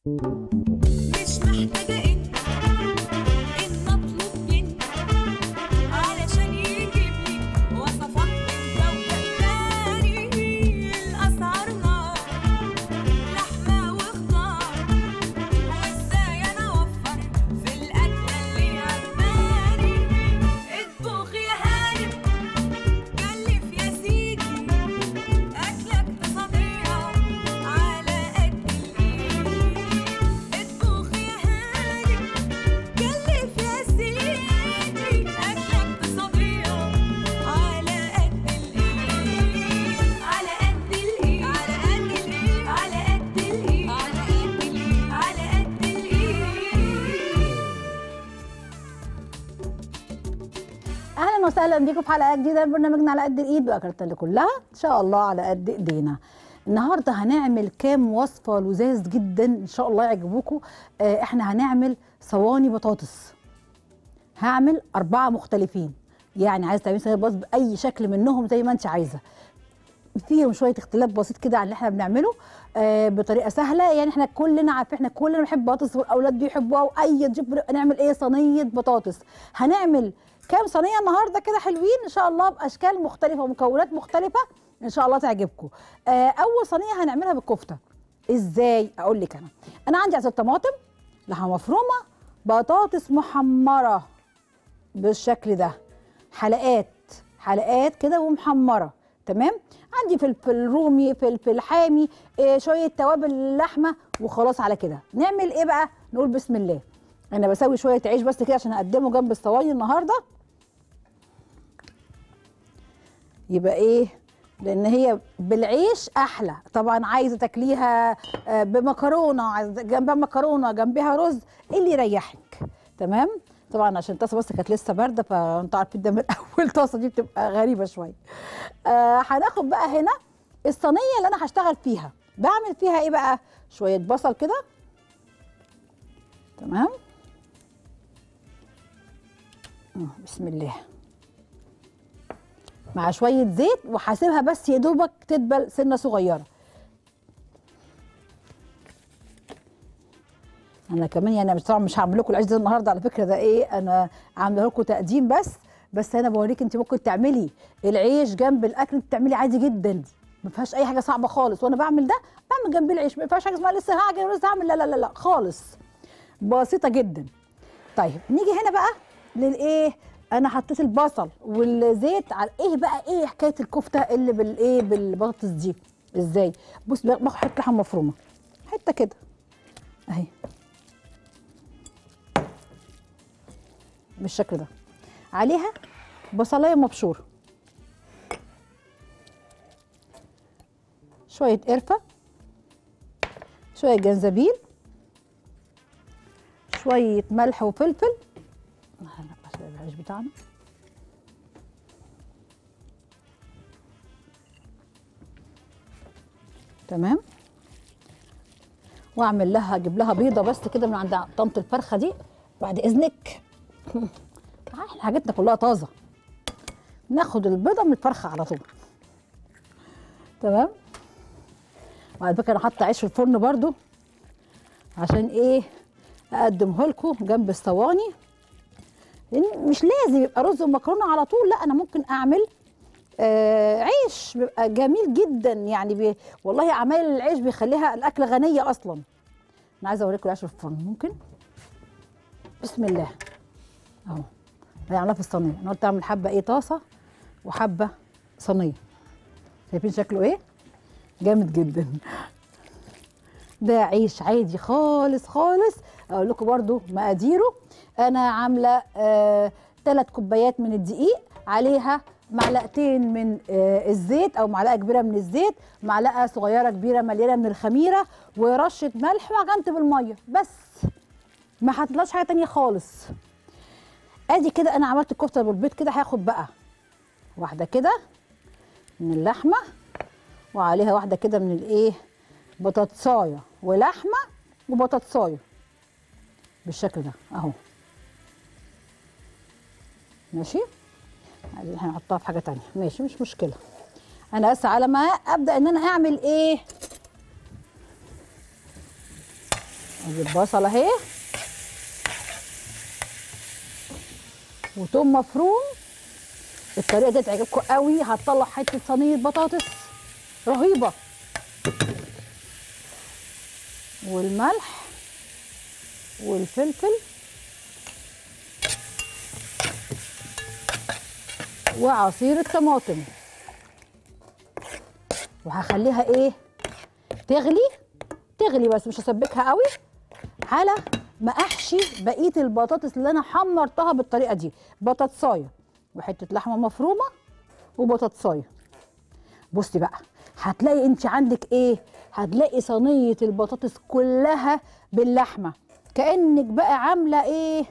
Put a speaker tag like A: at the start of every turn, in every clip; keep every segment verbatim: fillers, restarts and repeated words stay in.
A: مش محتاجة إن إن أطلب منك علشان يجيب لي وصفات من كوكب تاني. الأسعار نار، لحمة وخضار، وإزاي أنا أوفر في الأكلة اللي عجباني. اطبخ يا هانم، كلف يا سيدي، أكلة اقتصادية على قد الإيد. اطبخ يا هانم، كلف يا سيدي، أكلة اقتصادية على قد الإيد. على قد الإيد، على قد الإيد، على قد الإيد، على قد الإيد، على قد الإيد.
B: اهلا وسهلا بيكم في حلقه جديده من برنامجنا على قد الايد واكلتنا اللي كلها ان شاء الله على قد ايدينا. النهارده هنعمل كام وصفه لذاذ جدا ان شاء الله يعجبوكم. آه احنا هنعمل صواني بطاطس. هعمل اربعه مختلفين، يعني عايزه تعملي صينيه بطاطس باي شكل منهم زي ما انت عايزه. فيهم شويه اختلاف بسيط كده عن اللي احنا بنعمله آه بطريقه سهله. يعني احنا كلنا عارفين، احنا كلنا بنحب بطاطس والاولاد بيحبوها، واي ضيف نعمل ايه؟ صينيه بطاطس. هنعمل كام صينيه النهارده كده حلوين ان شاء الله باشكال مختلفه ومكونات مختلفه ان شاء الله تعجبكم. آه اول صينيه هنعملها بالكفته. ازاي؟ اقول لك. انا انا عندي عصير طماطم، لحمه مفرومه، بطاطس محمره بالشكل ده، حلقات حلقات كده ومحمره. تمام. عندي فلفل رومي، فلفل حامي، إيه شويه توابل اللحمه، وخلاص على كده. نعمل ايه بقى؟ نقول بسم الله. انا بسوي شويه عيش بس كده عشان اقدمه جنب الصوايا النهارده. يبقى ايه؟ لان هي بالعيش احلى. طبعا عايزه تاكليها بمكرونه، عايزه جنبها مكرونه جنبها رز، ايه اللي يريحك. تمام. طبعا عشان الطاسه بس كانت لسه بارده، فانتوا عارفين ده من اول طاسه دي بتبقى غريبه شويه. آه هناخد بقى هنا الصينيه اللي انا هشتغل فيها. بعمل فيها ايه بقى؟ شويه بصل كده. تمام. بسم الله. مع شويه زيت، وهسيبها بس يا دوبك تدبل سنه صغيره. انا كمان يعني مش طبعا مش هعمل لكم العيش ده النهارده على فكره، ده ايه، انا عامله لكم تقديم بس بس انا بوريك انت ممكن تعملي العيش جنب الاكل، انت بتعملي عادي جدا، دي ما فيهاش اي حاجه صعبه خالص. وانا بعمل ده بعمل جنب العيش، ما فيهاش حاجه اسمها لسه هعجن ولسه هعمل، لا لا لا لا خالص، بسيطه جدا. طيب نيجي هنا بقى للايه. انا حطيت البصل والزيت على ايه بقى؟ ايه حكايه الكفته اللي بالايه بالبطاطس دي؟ ازاي؟ بص، باخد حته لحمه مفرومه، حته كده اهي بالشكل ده، عليها بصلايه مبشوره، شويه قرفه، شويه جنزبيل، شويه ملح وفلفل. هنقص العيش بتاعنا. تمام. واعمل لها، اجيب لها بيضه بس كده من عند طنط الفرخه دي بعد اذنك. احنا حاجتنا كلها طازه، ناخد البيضه من الفرخه على طول. تمام. وعلى فكره انا حاطه عيش في الفرن برضو عشان ايه؟ اقدمه لكم جنب الصواني، لان مش لازم يبقى رز ومكرونه على طول، لا انا ممكن اعمل آه عيش بيبقى جميل جدا يعني. بي والله عمايل العيش بيخليها الاكله غنيه اصلا. انا عايزه اوريكم العيش في الفرن. ممكن بسم الله اهو. انا عاملاه في الصينيه. انا قلت اعمل حبه ايه طاسه وحبه صينيه. شايفين شكله ايه؟ جامد جدا. ده عيش عادي خالص خالص. اقول لكم برده مقاديره. انا عامله آه ثلاث كوبايات من الدقيق، عليها معلقتين من آه الزيت او معلقه كبيره من الزيت، معلقه صغيره كبيره مليانه من الخميره، ورشه ملح، وعجنت بالميه بس، ما حطيتلاش حاجه تانية خالص. ادي كده انا عملت الكفته بالبيض كده. هاخد بقى واحده كده من اللحمه، وعليها واحده كده من الايه بطاطسايه ولحمه وبطاطسايه بالشكل ده اهو. ماشي. عايزين احنا نحطها في حاجه تانية، ماشي مش مشكله. انا بس على ما ابدا ان انا اعمل ايه ادي البصل اهي وتوم مفروم. الطريقه دي تعجبكم قوي، هتطلع حته صينيه بطاطس رهيبه. والملح والفلفل وعصير الطماطم، وهخليها ايه تغلي تغلي بس مش هسبكها قوي، على ما احشي بقيه البطاطس اللي انا حمرتها بالطريقه دي. بطاطسايه وحته لحمه مفرومه وبطاطسايه. بصي بقى هتلاقي انت عندك ايه، هتلاقي صينيه البطاطس كلها باللحمه، كانك بقى عامله ايه،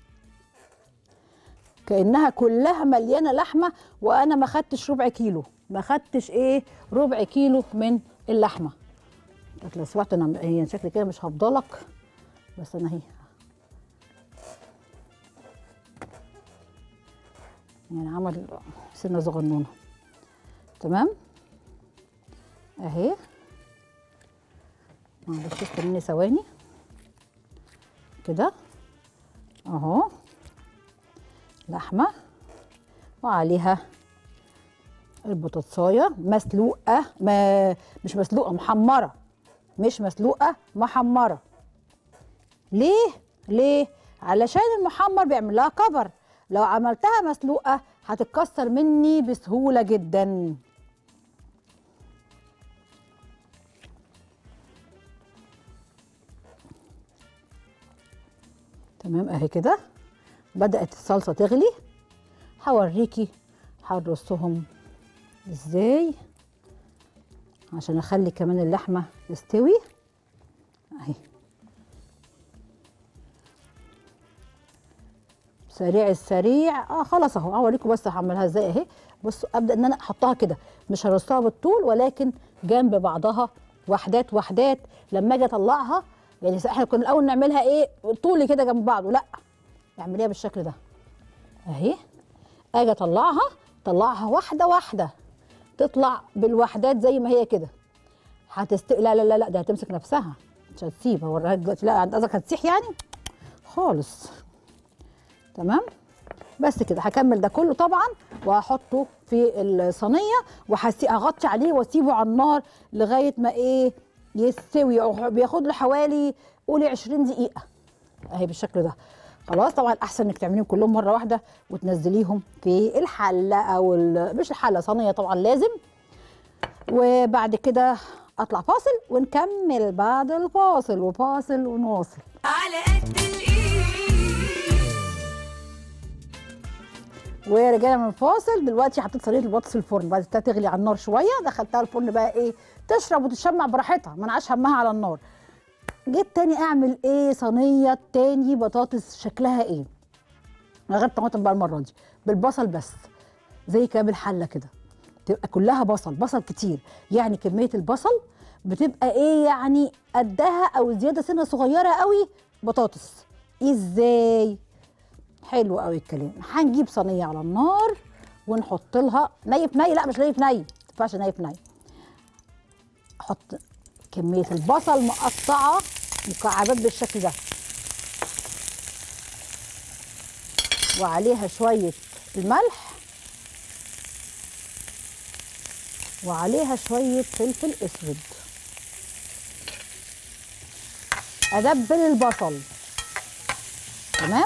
B: كانها كلها مليانه لحمه. وانا ما خدتش ربع كيلو، ما خدتش ايه ربع كيلو من اللحمه. لو سمعت انا هي شكلي كده مش هفضلك، بس انا اهي يعني عمل سنه صغنونه. تمام اهي. معلش استني ثواني كده اهو. لحمه وعليها البطاطسايه مسلوقه، ما مش مسلوقه، محمره، مش مسلوقه محمره. ليه ليه علشان المحمر بيعمل لها كفر، لو عملتها مسلوقه هتتكسر مني بسهوله جدا. تمام اهي كده بدأت الصلصه تغلي. هوريكي هرصهم ازاي عشان اخلي كمان اللحمه تستوي اهي. سريع السريع اه خلاص اهو. هوريكم بس هعملها ازاي اهي. بصوا ابدا ان انا احطها كده، مش هرصها بالطول ولكن جنب بعضها وحدات وحدات. لما اجي اطلعها يعني احنا كنا الاول نعملها ايه طولي كده جنب بعضه، لا اعمليها بالشكل ده اهي. اجي اطلعها طلعها واحده واحده، تطلع بالوحدات زي ما هي كده. هتست لا لا لا لا ده هتمسك نفسها مش هتسيب. هوريها دلوقتي. لا قصدك هتسيح يعني خالص. تمام بس كده. هكمل ده كله طبعا وهحطه في الصينيه وهغطي عليه واسيبه على النار لغايه ما ايه يستوي. بياخد له حوالي قولي عشرين دقيقه اهي بالشكل ده. خلاص طبعا احسن انك تعمليهم كلهم مره واحده وتنزليهم في الحله او مش الحله، صينيه طبعا لازم. وبعد كده اطلع فاصل ونكمل بعد الفاصل، وفاصل ونواصل.
A: على قد الايد.
B: ورجعنا من الفاصل. دلوقتي حطيت صينيه البطاطس في الفرن بعد كده تغلي على النار شويه. دخلتها الفرن بقى ايه تشرب وتشمع براحتها، ما نعاش همها على النار. جيت تاني اعمل ايه صينيه تاني بطاطس شكلها ايه من غير طماطم بقى المره دي، بالبصل بس زي كام الحله كده، تبقى كلها بصل بصل كتير. يعني كميه البصل بتبقى ايه يعني قدها او زياده سنه صغيره قوي بطاطس. ازاي؟ حلو قوي الكلام. هنجيب صينيه على النار ونحط لها ني في ني، لا مش ني في ني، ما ينفعش ني في ني. احط كميه البصل مقطعه مكعبات بالشكل ده، وعليها شويه الملح، وعليها شويه فلفل اسود. ادبل البصل. تمام.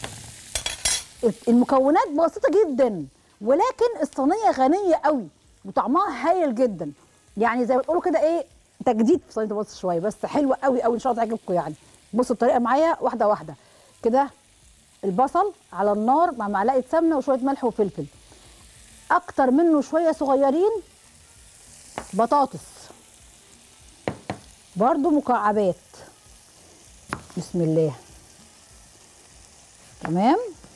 B: المكونات بسيطه جدا ولكن الصينيه غنيه قوي وطعمها هايل جدا. يعني زي ما بتقولوا كده ايه تجديد في صينيه البطاطس شويه، بس حلوه قوي قوي ان شاء الله تعجبكم. يعني بصوا الطريقه معايا واحده واحده كده. البصل على النار مع معلقه سمنه وشويه ملح وفلفل، اكتر منه شويه صغيرين بطاطس برضو مكعبات. بسم الله. تمام.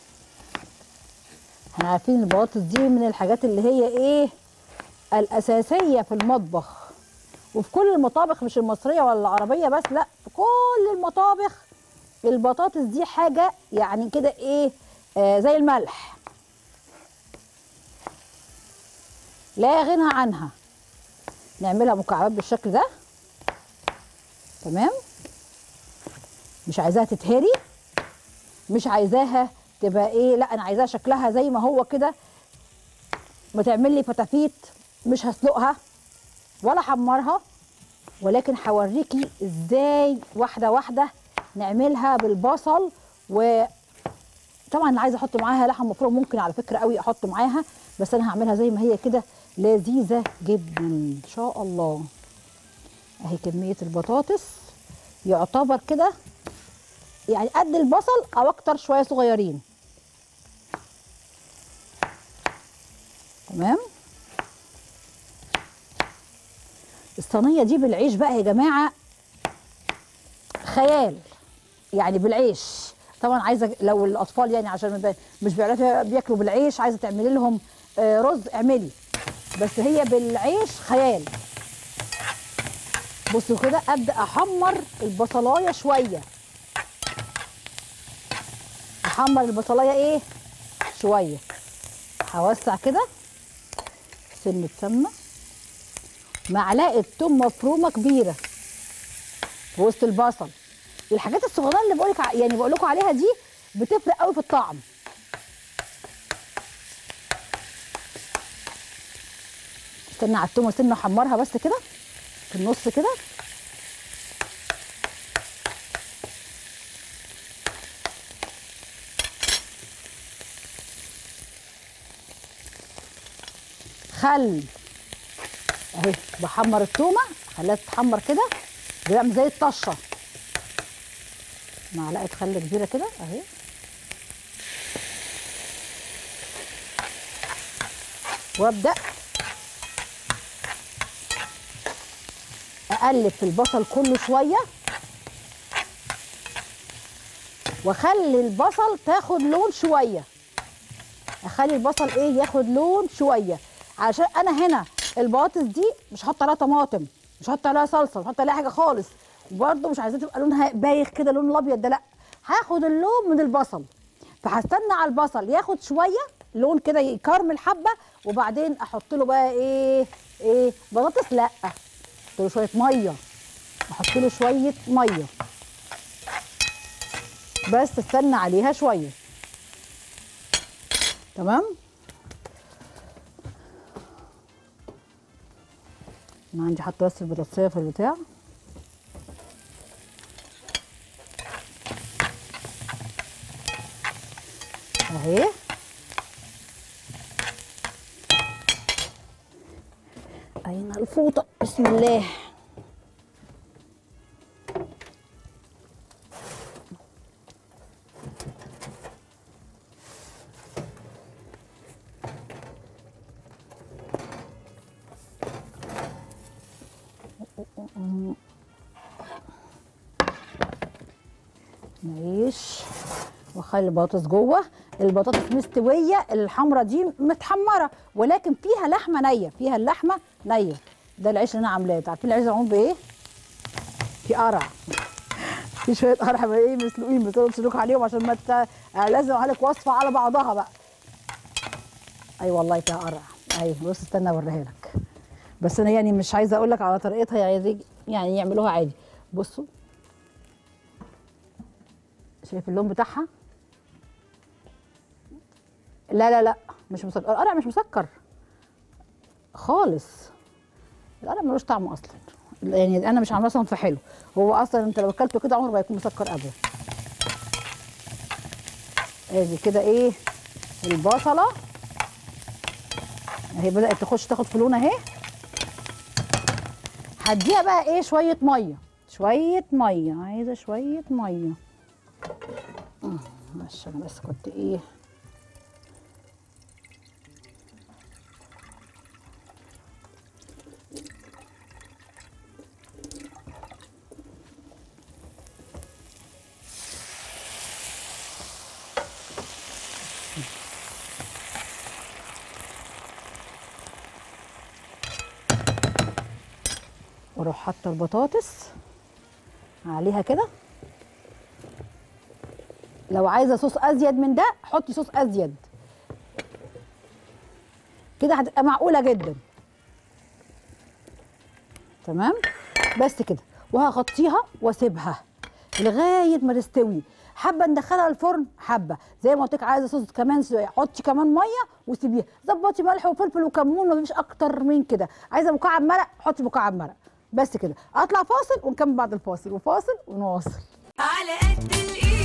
B: احنا عارفين البطاطس دي من الحاجات اللي هي ايه الاساسيه في المطبخ وفي كل المطابخ، مش المصريه ولا العربيه بس، لا في كل المطابخ البطاطس دي حاجه يعني كده ايه آه زي الملح، لا غنى عنها. نعملها مكعبات بالشكل ده. تمام. مش عايزاها تتهري، مش عايزاها تبقى ايه، لا انا عايزاها شكلها زي ما هو كده، بتعمل لي فتافيت. مش هسلقها ولا حمرها، ولكن هوريكي ازاي واحده واحده نعملها بالبصل. وطبعا اللي عايزه احط معاها لحم مفروم ممكن على فكره قوي احط معاها، بس انا هعملها زي ما هي كده لذيذه جدا ان شاء الله. اهي كميه البطاطس يعتبر كده يعني قد البصل او اكتر شويه صغيرين. تمام. الصينيه دي بالعيش بقى يا جماعه خيال، يعني بالعيش. طبعا عايزه لو الاطفال يعني عشان مش بيعرفوا بياكلوا بالعيش، عايزه تعملي لهم رز اعملي، بس هي بالعيش خيال. بصوا كده ابدا احمر البصلايه شويه، احمر البصلايه ايه شويه. هوسع كده سنه سمنه، معلقه توم مفرومه كبيره في وسط البصل. الحاجات الصغيره اللي بقولك يعني بقول لكم عليها دي بتفرق قوي في الطعم. استنى على التومه سنه احمرها بس كده في النص كده. خل اهي بحمر التومه، خليها تتحمر كده بيعمل زي الطشه. معلقه خل كبيره كده اهي، وابدا اقلب في البصل كله شويه، واخلي البصل تاخد لون شويه. اخلي البصل ايه ياخد لون شويه، عشان انا هنا البطاطس دي مش هحط عليها طماطم، مش هحط عليها صلصه، مش هحط عليها حاجه خالص، وبرده مش عايزاه تبقى لونها بايخ كده لون الابيض ده، لا هاخد اللون من البصل. فهستنى على البصل ياخد شويه لون كده يكرمل حبه، وبعدين احط له بقى ايه ايه بطاطس، لا احط له شويه ميه، احط له شويه ميه بس استنى عليها شويه. تمام. انا عندي حاطه بس البطاطسيه في البتاع اهي. اين الفوطه؟ بسم الله. نعيش واخلي البطاطس جوه. البطاطس مستويه، الحمرة دي متحمره ولكن فيها لحمه نيه، فيها اللحمه نيه. ده العيش اللي انا عاملاه. عارفين العيش معمول بايه؟ في قرع، في شويه قرع بقى ايه مسلوقين، بس انا مش هسلك عليهم عشان ما ت... لازم اعمل وصفه على بعضها بقى. اي أيوة والله فيها قرع. اي بص استنى اوريها لك، بس انا يعني مش عايزه اقول لك على طريقتها، يعني يعني يعملوها عادي. بصوا شايف اللون بتاعها؟ لا لا لا مش مسكر، القرع مش مسكر خالص. القرع ملوش طعم اصلا، يعني انا مش عاملاه صنف حلو، هو اصلا انت لو اكلته كده عمره ما يكون مسكر ابدا. ادي كده ايه البصله اهي بدات تخش تاخد في لون اهي. هديها بقى ايه شويه ميه، شويه ميه، عايزه شويه ميه. معلش انا بس كنت ايه واروح حاطه البطاطس عليها كده. لو عايزه صوص ازيد من ده حطي صوص ازيد، كده هتبقى معقوله جدا. تمام بس كده، وهغطيها واسيبها لغايه ما تستوي. حابه ندخلها الفرن، حابه زي ما قلت لك عايزه صوص كمان شويه، حطي كمان ميه وسيبيها. ظبطي ملح وفلفل وكمون، مفيش اكتر من كده. عايزه مكعب مرق، حطي مكعب مرق بس كده. اطلع فاصل ونكمل بعد الفاصل، وفاصل ونواصل.
A: على قد الايد.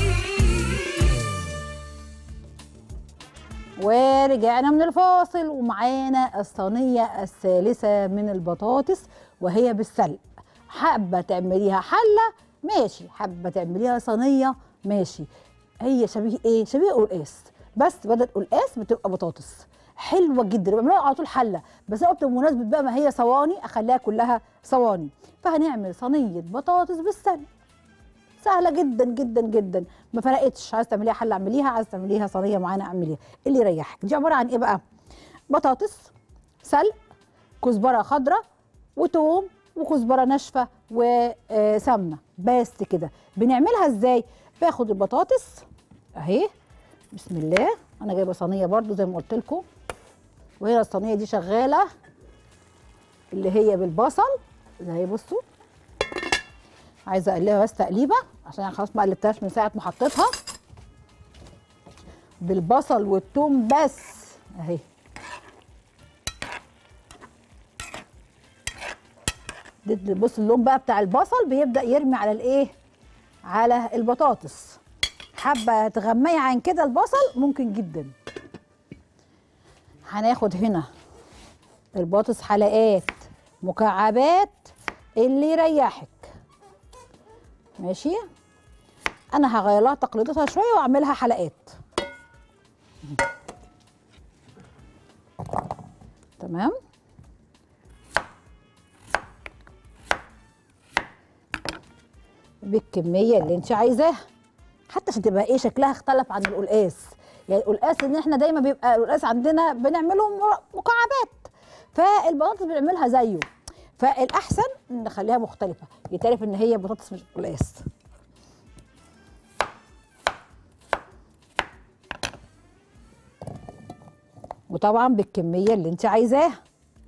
B: ورجعنا من الفاصل ومعانا الصينيه الثالثه من البطاطس وهي بالسلق. حابه تعمليها حله ماشي، حابه تعمليها صينيه ماشي. هي شبيه ايه؟ شبيه قلقاس، بس بدل قلقاس بتبقى بطاطس حلوه جدا. بعملها على طول حله، بس انا قلت بمناسبه بقى ما هي صواني اخليها كلها صواني. فهنعمل صينيه بطاطس بالسلق سهله جدا جدا جدا، ما فرقتش. عايز تعمليها حله اعمليها، عايز تعمليها صينيه معانا اعمليها اللي يريحك. دي عباره عن ايه بقى؟ بطاطس سلق، كزبره خضراء وتوم وكزبره ناشفه وسمنه، بس كده. بنعملها ازاي؟ باخد البطاطس اهي، بسم الله. انا جايبه صينيه برضو زي ما قلت لكم، وهي الصينيه دي شغاله اللي هي بالبصل زي بصوا. عايزه اقلبها بس تقليبه عشان انا خلاص ما قلبتهاش من ساعه ما حطيتها. بالبصل والثوم بس اهي. بص اللون بقى بتاع البصل بيبدا يرمي على الايه؟ على البطاطس. حابه تغمقي عن كده البصل ممكن جدا. هناخد هنا البطاطس حلقات مكعبات اللي يريحك ماشي. انا هغير لها تقليدتها شويه واعملها حلقات. تمام. بالكميه اللي انت عايزاها، حتى عشان تبقى ايه شكلها اختلف عن القلقاس. يعني القلقاس ان احنا دايما بيبقى القلقاس عندنا بنعمله مكعبات، فالبطاطس بنعملها زيه. فالاحسن نخليها مختلفه، يتعرف ان هي بطاطس مش قلقاس. وطبعا بالكميه اللي انت عايزاها.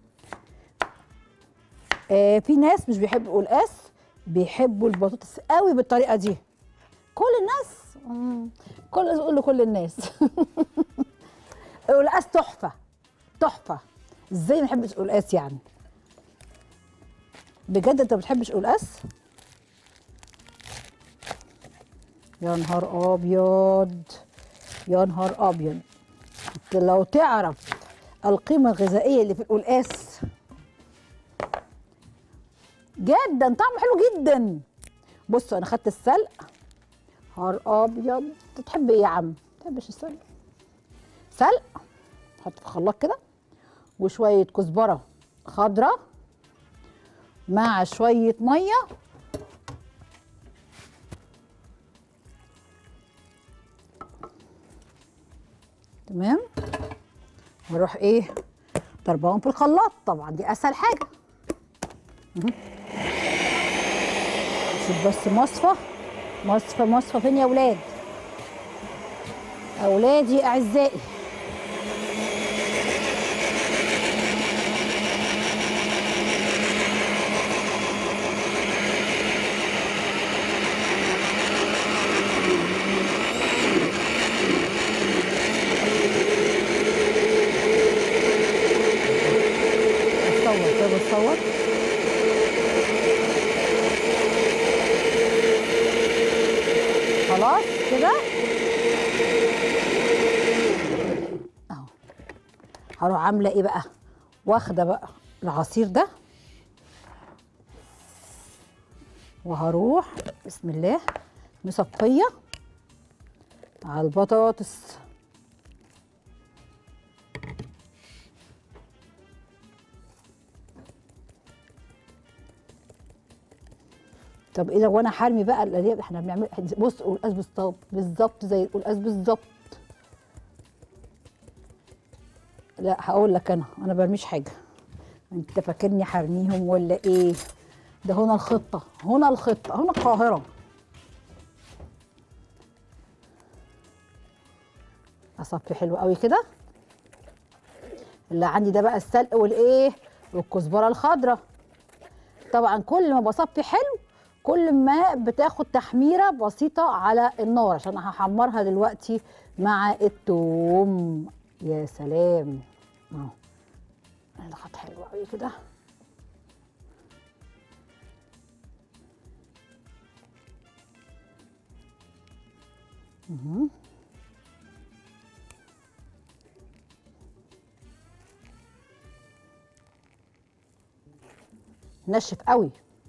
B: آه في ناس مش بيحبوا القلقاس، بيحبوا البطاطس قوي بالطريقه دي. كل الناس مم. كل الناس بيقولوا كل الناس القلقاس تحفه تحفه. ازاي ما بحبش القلقاس يعني؟ بجد انت ما بتحبش قلقاس؟ يا نهار ابيض يا نهار ابيض. لو تعرف القيمه الغذائيه اللي في القلقاس جدا، طعمه حلو جدا. بصوا انا خدت السلق. نهار ابيض. انت تحب ايه يا عم؟ ما تحبش السلق؟ سلق حط في الخلاط كده، وشويه كزبره خضراء مع شويه ميه تمام. واروح ايه ضربهم في الخلاط. طبعا دي اسهل حاجه. شوف بس مصفى مصفى مصفى فين يا ولاد؟ اولادي اعزائي. بتصور كده بتصور. خلاص كده اهو. هروح عامله ايه بقى؟ واخده بقى العصير ده وهروح بسم الله مصفيه على البطاطس. طب ايه لو انا حرمي بقى اللي احنا بنعمل؟ بص القلقاس بالظبط بالظبط زي القلقاس بالظبط. لا هقول لك انا انا برميش حاجه. انت فاكرني حرميهم ولا ايه؟ ده هنا الخطه، هنا الخطه، هنا القاهره. اصفي حلو قوي كده. اللي عندي ده بقى السلق والايه والكزبره الخضراء. طبعا كل ما بصفي حلو كل ما بتاخد تحميره بسيطه على النار، عشان هحمرها دلوقتي مع التوم. يا سلام اهو، الخط حلو قوي كده. اهو نشف قوي.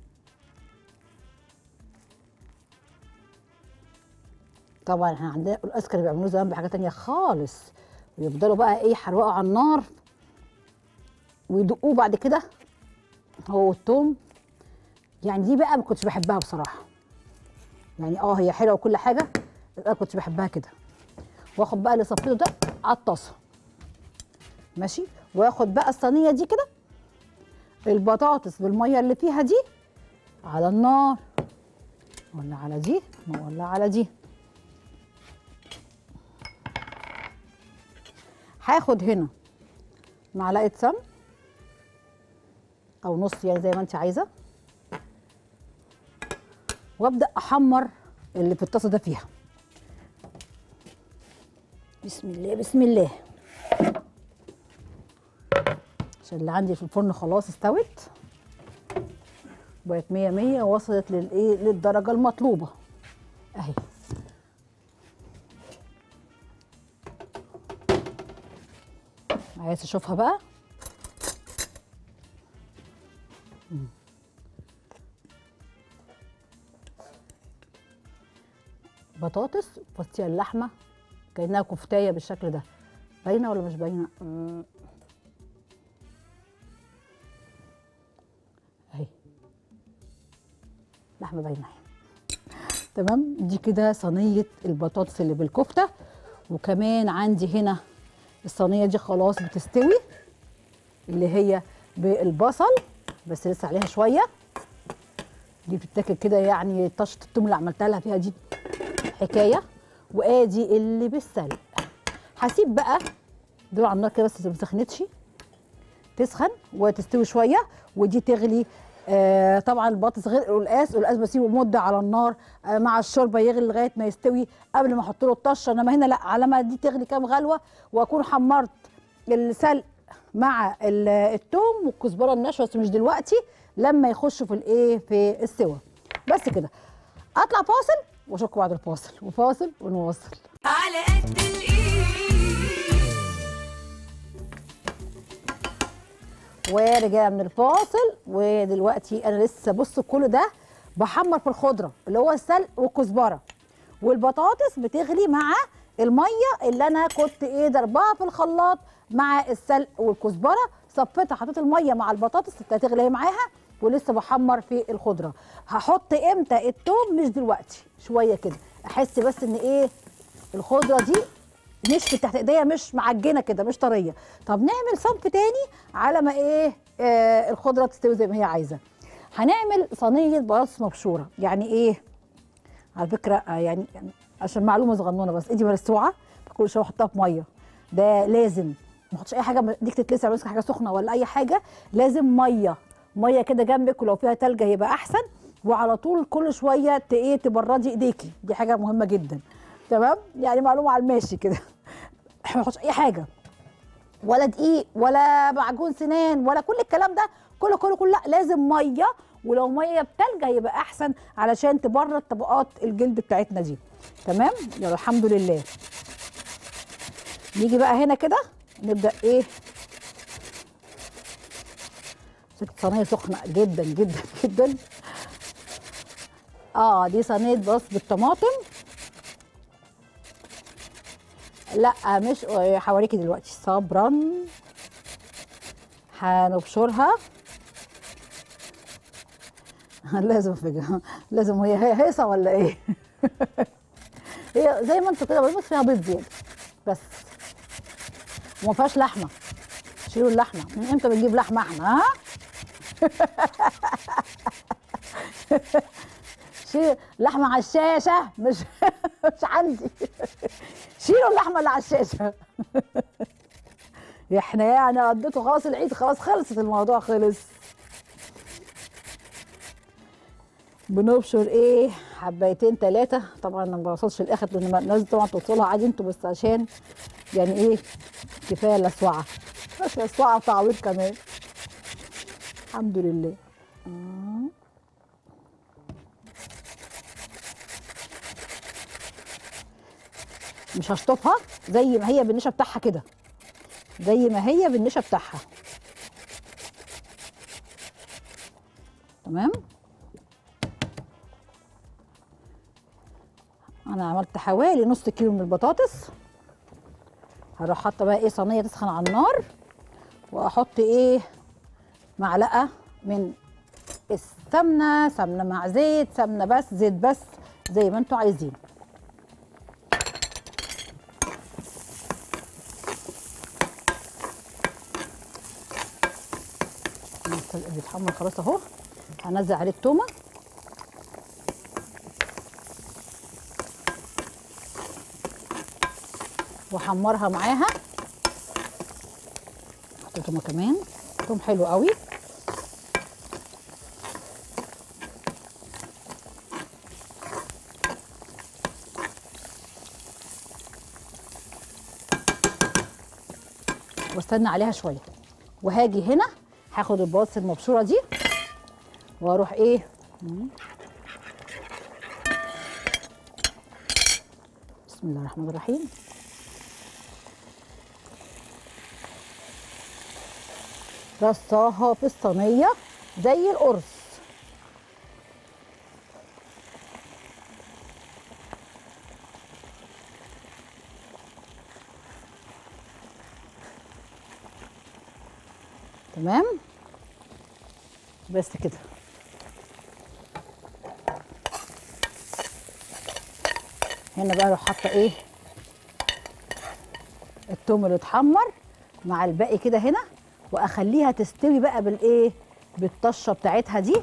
B: طبعا احنا عندنا القلقاس كانوا بيعملوه زمان بحاجه تانيه خالص، ويفضلوا بقى ايه يحرقوا على النار ويدقوه بعد كده هو والثوم. يعني دي بقى ما كنتش بحبها بصراحه، يعني اه هي حلوه وكل حاجه، بس انا كنتش بحبها كده. واخد بقى اللي صفيته ده على الطاسه ماشي، واخد بقى الصينيه دي كده البطاطس بالميه اللي فيها دي على النار، ولا على دي ولا على دي. هاخد هنا معلقه سمن او نص يعني زي ما انت عايزه، وابدا احمر اللي في الطاسه ده فيها. بسم الله بسم الله، عشان اللي عندي في الفرن خلاص استوت، بقت مية مية ووصلت للايه للدرجه المطلوبه اهي. عايز اشوفها بقى. مم. بطاطس وفصيل اللحمه كانها كفتايه بالشكل ده، باينه ولا مش باينه؟ اهي لحمه باينه اهي. تمام، دي كده صينيه البطاطس اللي بالكفته. وكمان عندي هنا الصينيه دي خلاص بتستوي، اللي هي بالبصل بس لسه عليها شويه. دي بتتاكل كده يعني، طشه التوم اللي عملتها لها فيها دي حكايه. وادي اللي بالسلق. هسيب بقى دول على النار كده بس ما سخنتش، تسخن وتستوي شويه ودي تغلي. آه طبعا البطاطس غير القلقاس، القلقاس بسيبه مده على النار آه مع الشوربه يغلي لغايه ما يستوي قبل ما احط له الطشه. انما هنا لا، على ما دي تغلي كام غلوه واكون حمرت السلق مع الثوم والكزبره الناشفه، بس مش دلوقتي، لما يخشوا في الايه في السوا. بس كده اطلع فاصل واشوفكم بعد الفاصل، وفاصل ونواصل.
A: على قد الايد.
B: ورجعنا من الفاصل، ودلوقتي انا لسه بصوا كل ده بحمر في الخضره اللي هو السلق والكزبره، والبطاطس بتغلي مع الميه اللي انا كنت ايه ضربها في الخلاط مع السلق والكزبره. صفيتها حطيت الميه مع البطاطس هتغلي معاها، ولسه بحمر في الخضره. هحط امتى التوم؟ مش دلوقتي، شويه كده احس بس ان ايه الخضره دي نشفت تحت ايديا، مش معجنه كده، مش طريه. طب نعمل صنف تاني على ما ايه آه الخضره تستوي زي ما هي عايزه. هنعمل صينيه بطاطس مبشوره. يعني ايه؟ على فكره آه يعني, يعني عشان معلومه صغنونه بس، ايدي ملسوعه كل شويه احطها في ميه، ده لازم ما احطش اي حاجه ديك تتلسع، ماسكه حاجه سخنه ولا اي حاجه، لازم ميه ميه كده جنبك، ولو فيها تلج هيبقى احسن. وعلى طول كل شويه ايه تبردي ايديكي، دي حاجه مهمه جدا. تمام، يعني معلومه على الماشي كده. ما نحطش اي حاجه، ولا دقيق ولا معجون سنان ولا كل الكلام ده، كله كله كله لا، لازم ميه، ولو ميه بتلج هيبقى احسن علشان تبرد طبقات الجلد بتاعتنا دي. تمام، يلا الحمد لله. نيجي بقى هنا كده نبدا ايه، صينيه سخنه جدا جدا جدا. اه دي صينيه بص بالطماطم، لا مش هوريكي دلوقتي، صبرا. هنبشرها لازم فجأة، لازم هي هي هيصه ولا ايه؟ هي زي ما انتوا كده، بس فيها بيض زياده بس، وما فيهاش لحمه. شيلوا اللحمه، من امتى بنجيب لحمه احنا؟ ها؟ شيل لحمه على الشاشه، مش مش عندي. شيلوا اللحمه اللي على الشاشه. احنا يعني قضيته خلاص، العيد خلاص خلصت، الموضوع خلص. بنبشر ايه حبايتين ثلاثه، طبعا ما بوصلش الاخر لان الناس طبعا توصلها عادي انتوا، بس عشان يعني ايه كفايه لسوعه، بس لسوعه تعويض كمان. الحمد لله. آه. مش هشطفها، زي ما هي بالنشا بتاعها كده، زي ما هي بالنشا بتاعها. تمام. انا عملت حوالي نص كيلو من البطاطس. هروح حاطه بقى ايه صينيه تسخن على النار، واحط ايه معلقه من السمنه، سمنه مع زيت، سمنه بس، زيت بس، زي ما انتوا عايزين. بيتحمر خلاص اهو. هنزل عليه التومه واحمرها معاها. احط تومه كمان، توم حلو قوي. واستنى عليها شويه، وهاجي هنا هاخد البطاطس المبشوره دي واروح ايه بسم الله الرحمن الرحيم رصاها في الصينيه زي القرص. تمام بس كده. هنا بقى اروح حاطه ايه التوم اللي اتحمر مع الباقي كده هنا، واخليها تستوي بقى بالايه بالطشه بتاعتها دي،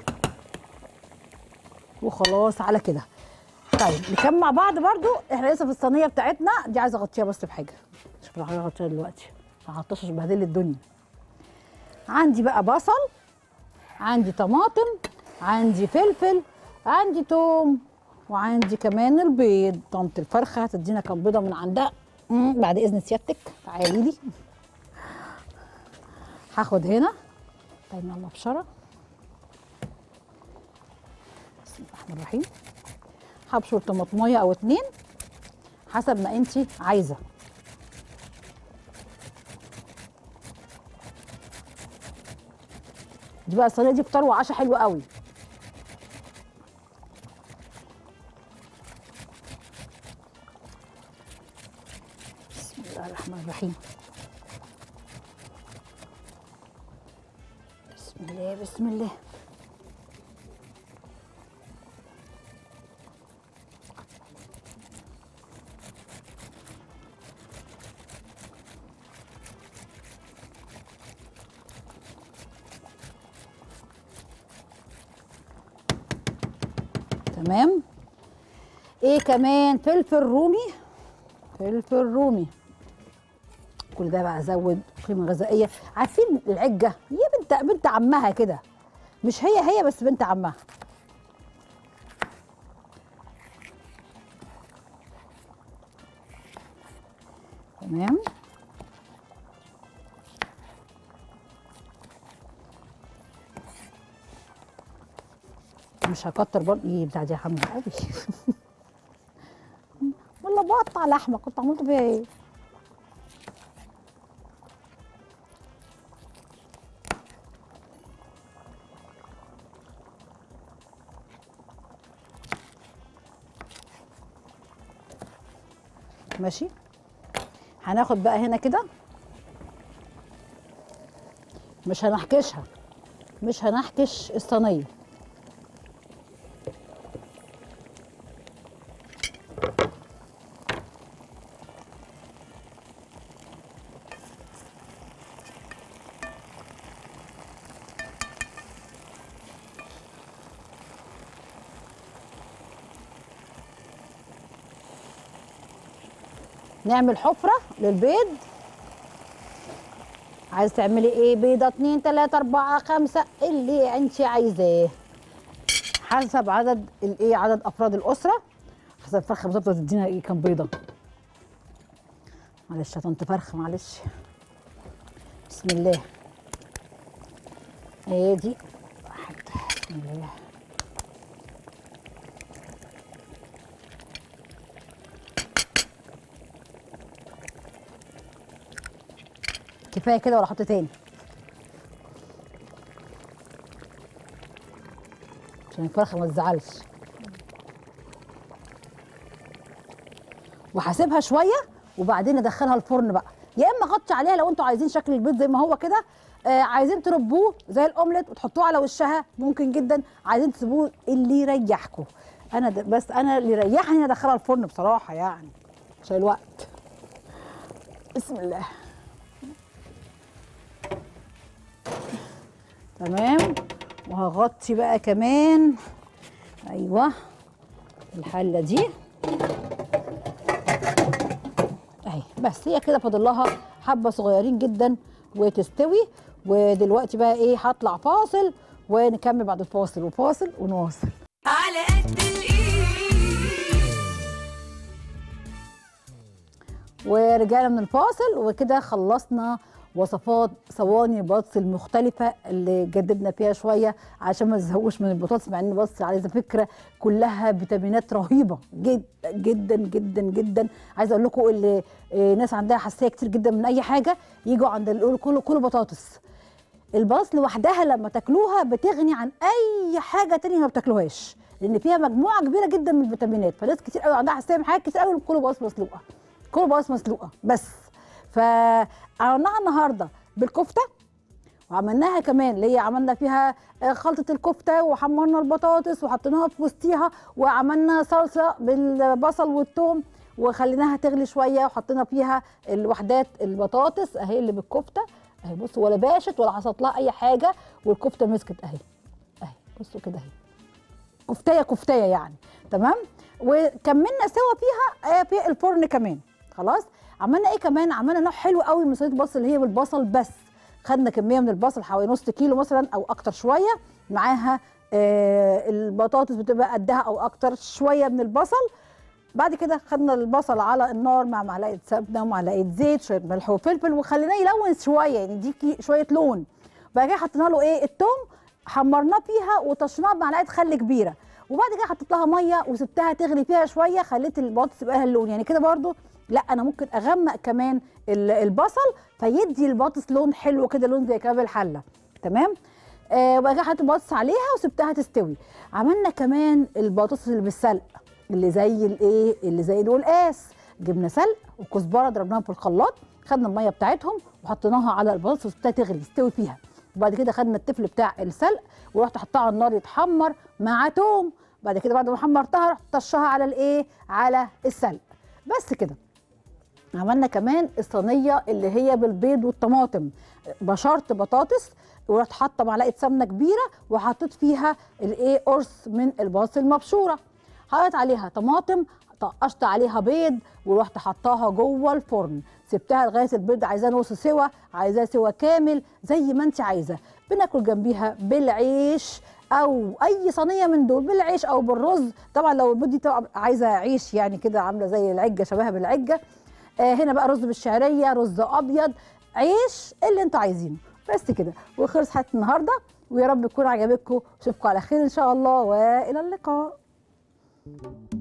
B: وخلاص على كده. طيب نكمل مع بعض برضو. احنا لسه في الصينيه بتاعتنا دي، عايزه اغطيها بس بحاجه. شوف انا هغطيها دلوقتي ما هحطهاش تبهدل لي الدنيا. عندي بقى بصل، عندي طماطم، عندي فلفل، عندي توم، وعندي كمان البيض. طنط الفرخه هتدينا كام بيضه من عندها. مم، بعد اذن سيادتك تعالي لي. هاخد هنا تاني على المبشره. بسم الله الرحمن الرحيم. هبشر طماطميه او اتنين حسب ما انت عايزه. دي بقى الصينيه دي فطار وعشاء حلو قوي. بسم الله الرحمن الرحيم. بسم الله بسم الله. تمام. ايه كمان؟ فلفل رومي، فلفل رومي. كل ده بقى ازود قيمه غذائيه. عارفين العجه هي بنت بنت عمها كده، مش هي هي بس بنت عمها. تمام. مش هكتر برضه. ايه بتاع دي حمرا قوي. والله بقطع لحمه، كنت عملت فيها ايه؟ ماشي. هناخد بقى هنا كده، مش هنحكشها، مش هنحكش الصينيه. نعمل حفرة للبيض. عايز تعملي ايه؟ بيضة اتنين تلاتة اربعة خمسة اللي انت عايزاه. حسب عدد الايه عدد افراد الاسره، حسب الفرخه بالظبط هتدينا ايه كام بيضه. معلش يا طنط فرخه معلش. بسم الله. ادي واحد. بسم الله. كفايه كده ولا احط تاني؟ عشان الفرخه ما تزعلش. وهسيبها شويه وبعدين ادخلها الفرن بقى، يا اما اغطي عليها لو انتوا عايزين شكل البيض زي ما هو كده، آه عايزين تربوه زي الاومليت وتحطوه على وشها ممكن جدا، عايزين تسيبوه اللي يريحكم. انا بس انا اللي يريحني اني ادخلها الفرن بصراحه يعني عشان الوقت. بسم الله. تمام. وهغطي بقى كمان ايوه الحله دي اهي، بس هي كده فاضل لها حبه صغيرين جدا وتستوي. ودلوقتي بقى ايه هطلع فاصل ونكمل بعد الفاصل، وفاصل ونواصل.
A: على قد الايد.
B: ورجعنا من الفاصل وكده خلصنا وصفات صواني البطاطس المختلفة اللي جددنا فيها شوية عشان ما تزهقوش من البطاطس، مع ان البطاطس على فكرة كلها فيتامينات رهيبة جدا جدا جدا جدا. عايزة اقول لكم اللي ناس عندها حساسية كتير جدا من اي حاجة يجوا عند اللي يقولوا كلوا كلوا بطاطس. البطاطس لوحدها لما تاكلوها بتغني عن اي حاجة تانية ما بتاكلوهاش، لان فيها مجموعة كبيرة جدا من الفيتامينات. فناس كتير قوي عندها حساسية من حاجات كتير قوي كلوا بطاطس مسلوقة، كلوا بطاطس مسلوقة بس. فعملناها النهارده بالكفته، وعملناها كمان اللي هي عملنا فيها خلطه الكفته وحمرنا البطاطس وحطيناها في وسطيها، وعملنا صلصه بالبصل والثوم وخليناها تغلي شويه وحطينا فيها الوحدات البطاطس اهي اللي بالكفته اهي. بصوا ولا باشت ولا حصلت لها اي حاجه والكفته مسكت اهي اهي. بصوا كده اهي كفتايه كفتايه يعني. تمام. وكملنا سوا فيها في الفرن كمان. خلاص. عملنا ايه كمان؟ عملنا نوع حلو قوي من صينيه البصل اللي هي بالبصل بس. خدنا كميه من البصل حوالي نص كيلو مثلا او اكتر شويه، معاها آه البطاطس بتبقى قدها او اكتر شويه من البصل. بعد كده خدنا البصل على النار مع معلقه سمنه ومعلقه زيت شويه ملح وفلفل وخليناه يلون شويه يعني يديكي شويه لون. بعد كده حطينا له ايه الثوم حمرناه فيها وطشناه بمعلقه خل كبيره، وبعد كده حطيت لها ميه وسبتها تغلي فيها شويه، خليت البطاطس تبقى لها اللون يعني كده. برده لا انا ممكن اغمق كمان البصل فيدي البطاطس لون حلو كده، لون زي كباب الحله. تمام. آه وبعد كده حطيت البطاطس عليها وسبتها تستوي. عملنا كمان البطاطس اللي بالسلق اللي زي الايه اللي زي القلقاس. جبنا سلق وكزبره ضربناهم في الخلاط، خدنا الميه بتاعتهم وحطيناها على البطاطس وسبتها تغلي تستوي فيها. وبعد كده خدنا التفل بتاع السلق ورحت حطها على النار يتحمر مع توم. بعد كده بعد ما حمرتها رحت طشها على الايه على السلق. بس كده. عملنا كمان الصينيه اللي هي بالبيض والطماطم. بشرت بطاطس ورحت حاطه معلقه سمنه كبيره وحطيت فيها الايه قرص من البطاطس المبشوره، حطيت عليها طماطم، طقشت عليها بيض ورحت حطاها جوه الفرن. سبتها لغايه البيض عايزاه نص سوا، عايزاه سوا كامل زي ما انت عايزه. بناكل جنبيها بالعيش او اي صينيه من دول بالعيش او بالرز. طبعا لو البيض دي طبعا عايزه عيش يعني كده عامله زي العجه شبهها بالعجه. آه هنا بقى رز بالشعريه، رز ابيض، عيش اللي انتوا عايزينه. بس كده وخلص حلقه النهارده، ويا رب يكون عجبتكم. اشوفكم على خير ان شاء الله والى اللقاء.